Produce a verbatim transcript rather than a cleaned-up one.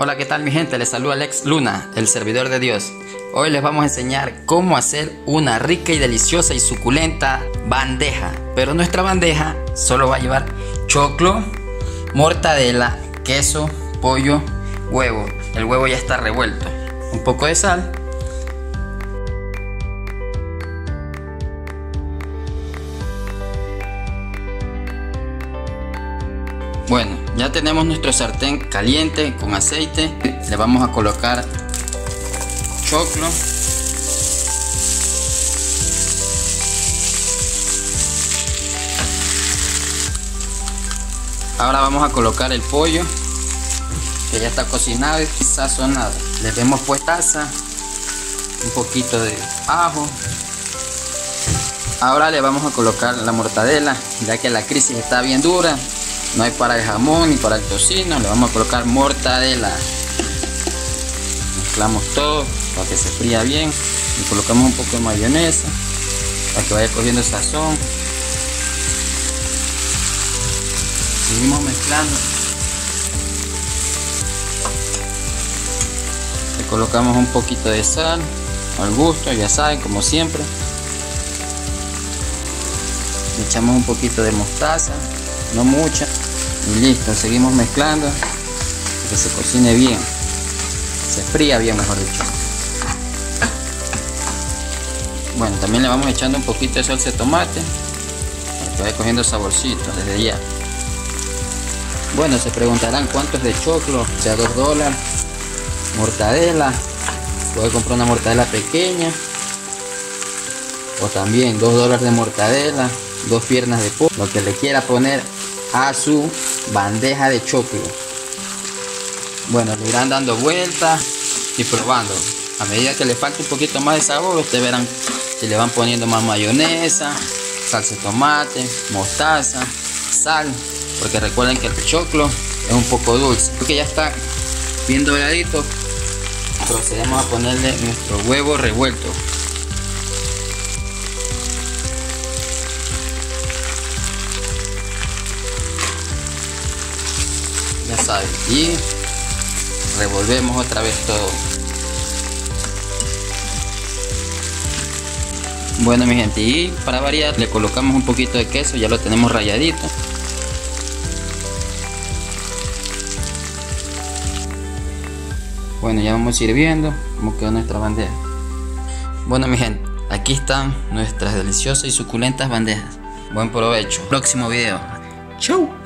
Hola, ¿qué tal mi gente? Les saluda Alex Luna, el servidor de Dios. Hoy les vamos a enseñar cómo hacer una rica y deliciosa y suculenta bandeja. Pero nuestra bandeja solo va a llevar choclo, mortadela, queso, pollo, huevo. El huevo ya está revuelto. Un poco de sal. Bueno, ya tenemos nuestro sartén caliente con aceite. Le vamos a colocar choclo. Ahora vamos a colocar el pollo que ya está cocinado y sazonado. Le hemos puesto taza, un poquito de ajo. Ahora le vamos a colocar la mortadela, ya que la crisis está bien dura. No hay para el jamón ni para el tocino. Le vamos a colocar mortadela. Mezclamos todo para que se fría bien. Y colocamos un poco de mayonesa para que vaya cogiendo sazón. Seguimos mezclando. Le colocamos un poquito de sal al gusto, ya saben, como siempre. Le echamos un poquito de mostaza, no mucha. Y listo, seguimos mezclando que se cocine bien, se fría bien, mejor dicho. Bueno, también le vamos echando un poquito de salsa de tomate para que vaya cogiendo saborcito desde ya. Bueno, se preguntarán cuánto es de choclo. O sea, dos dólares. Mortadela, puede comprar una mortadela pequeña, o también dos dólares de mortadela, dos piernas de pollo, lo que le quiera poner a su bandeja de choclo. Bueno, le irán dando vueltas y probando. A medida que le falte un poquito más de sabor, ustedes verán si le van poniendo más mayonesa, salsa de tomate, mostaza, sal, porque recuerden que el choclo es un poco dulce. Porque ya está bien doradito, procedemos a ponerle nuestro huevo revuelto. Ya saben, y revolvemos otra vez todo. Bueno mi gente, y para variar le colocamos un poquito de queso, ya lo tenemos ralladito. Bueno, ya vamos sirviendo cómo quedó nuestra bandeja. Bueno mi gente, aquí están nuestras deliciosas y suculentas bandejas. Buen provecho. Próximo video. Chau.